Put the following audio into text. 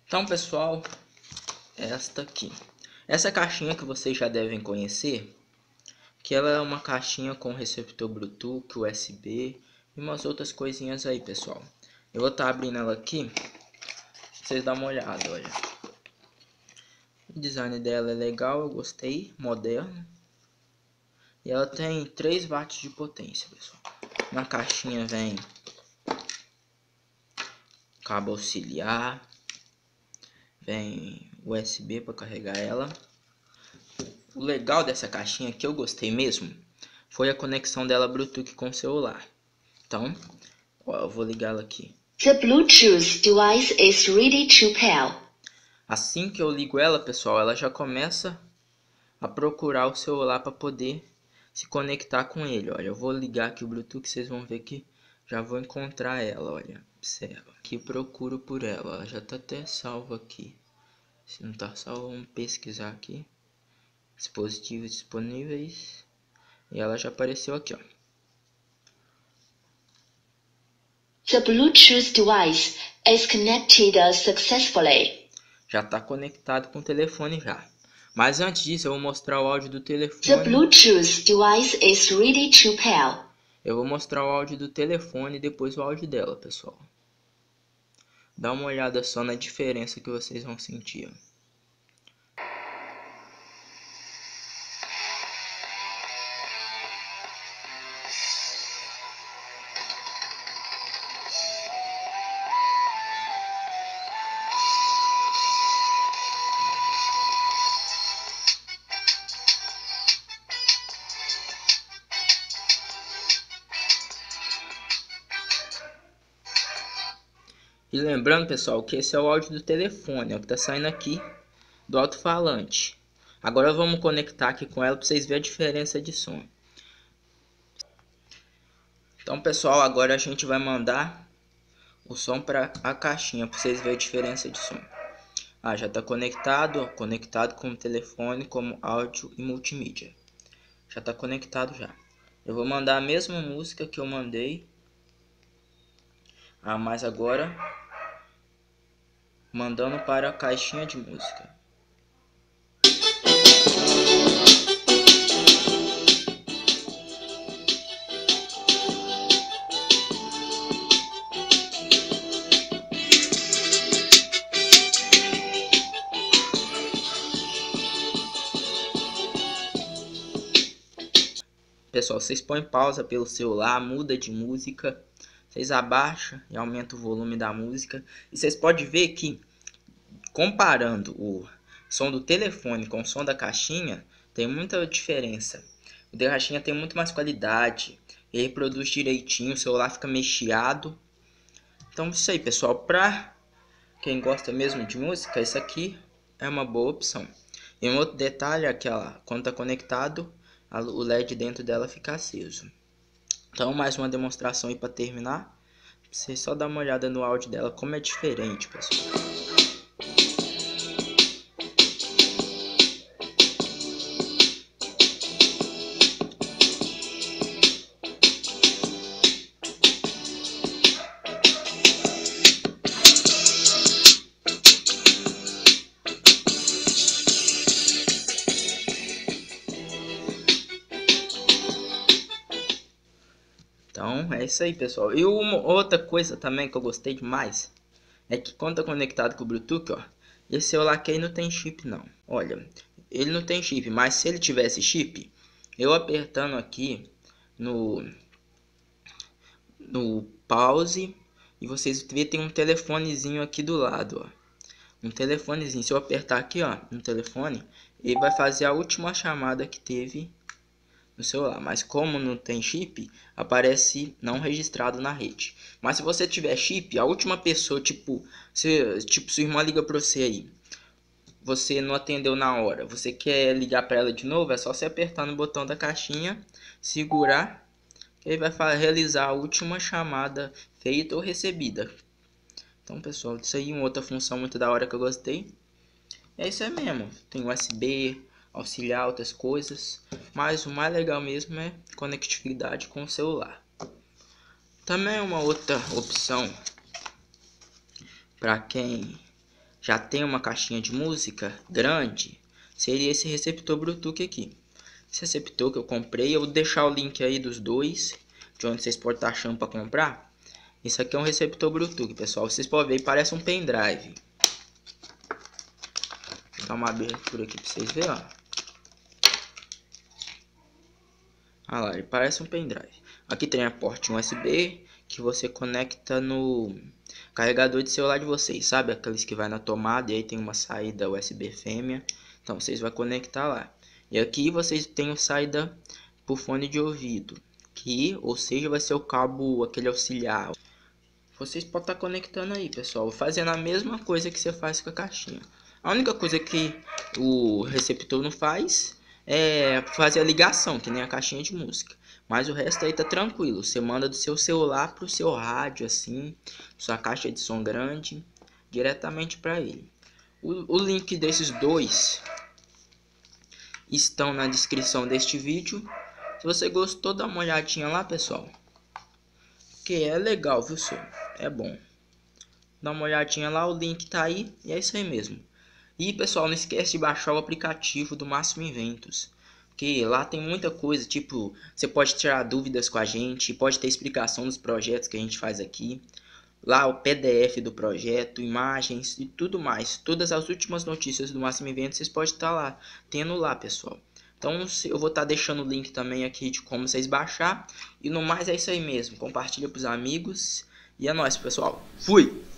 Então, pessoal, esta aqui. Essa caixinha que vocês já devem conhecer, que ela é uma caixinha com receptor Bluetooth, USB e umas outras coisinhas aí, pessoal. Eu vou estar abrindo ela aqui, pra vocês darem uma olhada, olha. O design dela é legal, eu gostei, moderno. E ela tem 3 watts de potência, pessoal. Na caixinha vem cabo auxiliar, vem USB para carregar ela. O legal dessa caixinha que eu gostei mesmo foi a conexão dela Bluetooth com o celular. Então, ó, eu vou ligar ela aqui. The Bluetooth device is ready to pair. Assim que eu ligo ela, pessoal, ela já começa a procurar o celular para poder se conectar com ele. Olha, eu vou ligar aqui o Bluetooth, vocês vão ver que já vou encontrar ela, olha. Observa. Aqui procuro por ela, ela já tá até salva aqui. Se não tá salvo, vamos pesquisar aqui. Dispositivos disponíveis. E ela já apareceu aqui, ó. The Bluetooth device is connected successfully. Já está conectado com o telefone já. Mas antes disso, eu vou mostrar o áudio do telefone. The Bluetooth device is ready to pair. Eu vou mostrar o áudio do telefone e depois o áudio dela, pessoal. Dá uma olhada só na diferença que vocês vão sentir. E lembrando, pessoal, que esse é o áudio do telefone, é o que está saindo aqui do alto-falante. Agora vamos conectar aqui com ela para vocês verem a diferença de som. Então, pessoal, agora a gente vai mandar o som para a caixinha para vocês verem a diferença de som. Já está conectado, ó, conectado com o telefone como áudio e multimídia. Já está conectado já. Eu vou mandar a mesma música que eu mandei. Mas agora mandando para a caixinha de música. Pessoal, vocês põem pausa pelo celular, muda de música, vocês abaixam e aumentam o volume da música. E vocês podem ver que, comparando o som do telefone com o som da caixinha, tem muita diferença. O da caixinha tem muito mais qualidade, ele reproduz direitinho, o celular fica meio chiado. Então isso aí, pessoal, pra quem gosta mesmo de música, isso aqui é uma boa opção. E um outro detalhe é que ela, quando está conectado, o LED dentro dela fica aceso. Então, mais uma demonstração aí para terminar. Você só dá uma olhada no áudio dela, como é diferente, pessoal. Então é isso aí, pessoal. E uma outra coisa também que eu gostei demais é que quando tá conectado com o Bluetooth, ó, esse celular aqui não tem chip não. Olha, ele não tem chip, mas se ele tivesse chip, eu apertando aqui no pause e vocês vê, tem um telefonezinho aqui do lado, ó. Um telefonezinho. Se eu apertar aqui, ó, no telefone, ele vai fazer a última chamada que teve no celular, mas como não tem chip, aparece não registrado na rede. Mas se você tiver chip, a última pessoa, tipo sua irmã liga para você aí, você não atendeu na hora, você quer ligar para ela de novo, é só você apertar no botão da caixinha, segurar, que ele vai realizar a última chamada feita ou recebida. Então, pessoal, isso aí é uma outra função muito da hora que eu gostei. É isso aí mesmo, tem USB, auxiliar, outras coisas, mas o mais legal mesmo é conectividade com o celular. Também uma outra opção para quem já tem uma caixinha de música grande, seria esse receptor Bluetooth aqui. Esse receptor que eu comprei, eu vou deixar o link aí dos dois, de onde vocês podem estar achando para comprar. Isso aqui é um receptor Bluetooth, pessoal. Vocês podem ver, parece um pendrive. Vou dar uma abertura aqui para vocês verem, ó. Olha lá, ele parece um pendrive. Aqui tem a porta USB que você conecta no carregador de celular de vocês, sabe? Aqueles que vai na tomada e aí tem uma saída USB fêmea. Então vocês vão conectar lá. E aqui vocês têm a saída por fone de ouvido, que, ou seja, vai ser o cabo, aquele auxiliar. Vocês podem estar conectando aí, pessoal, fazendo a mesma coisa que você faz com a caixinha. A única coisa que o receptor não faz é fazer a ligação, que nem a caixinha de música. Mas o resto aí tá tranquilo. Você manda do seu celular pro seu rádio, assim, sua caixa de som grande, diretamente para ele. O link desses dois estão na descrição deste vídeo. Se você gostou, dá uma olhadinha lá, pessoal, que é legal, viu, senhor? É bom. Dá uma olhadinha lá, o link tá aí. E é isso aí mesmo. E, pessoal, não esquece de baixar o aplicativo do Máximo Inventos, que lá tem muita coisa, tipo, você pode tirar dúvidas com a gente, pode ter explicação dos projetos que a gente faz aqui. Lá o PDF do projeto, imagens e tudo mais. Todas as últimas notícias do Máximo Inventos vocês podem estar lá, tendo lá, pessoal. Então eu vou estar deixando o link também aqui de como vocês baixar. E no mais é isso aí mesmo. Compartilha para os amigos. E é nóis, pessoal. Fui!